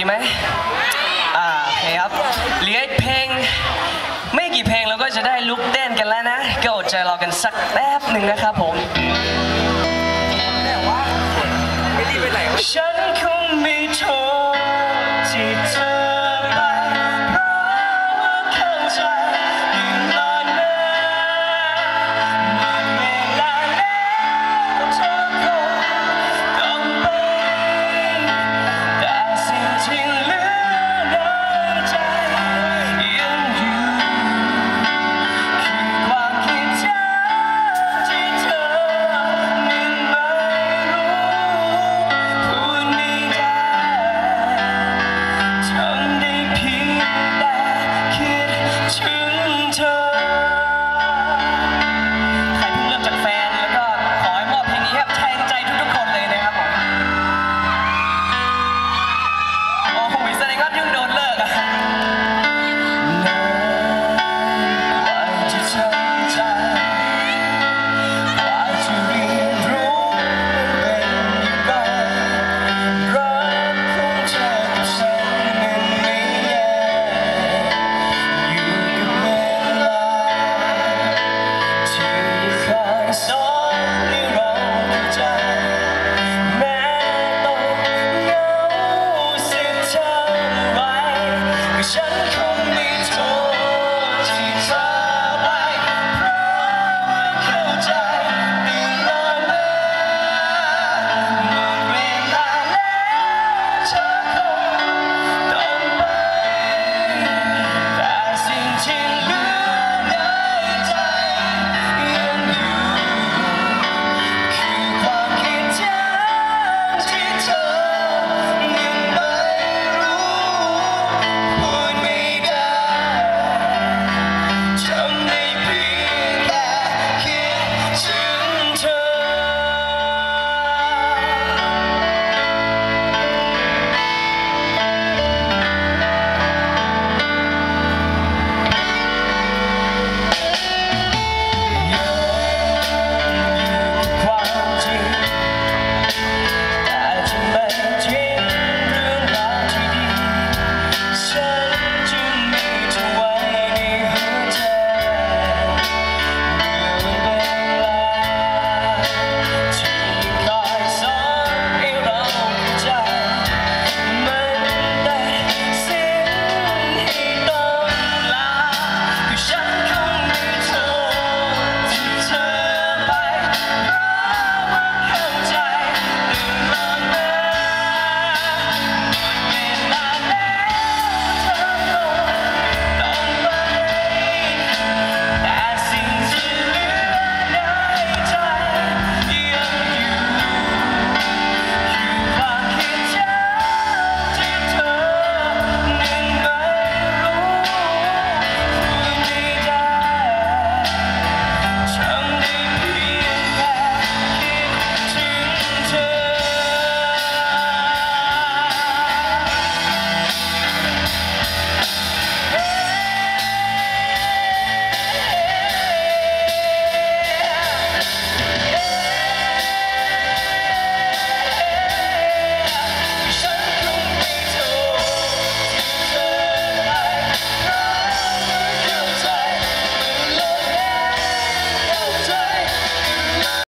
ไหมโอเคครับเหลือเพลงไม่กี่เพลงเราก็จะได้ลุกเต้นกันแล้วนะก็อดใจรอกันสักแป๊บหนึ่งนะครับผมฉันคงไม่โทษที่เธอไปเพราะว่าเข้าใจยิ่งรอนานเมื่อเวลาแล้วเธอคงต้องไปแต่สิ่งที่เหลือในใจยังอยู่คือความคิดถึงที่เธอไม่รู้พูดไม่ได้ทำได้เพียงแต่คิดถึงเธอใครเพิ่งเริ่มจากแฟนแล้วก็ขอให้มอบเพลงนี้ให้แทนใจทุกๆคนเลยนะครับผมโอ้โหแสดงว่า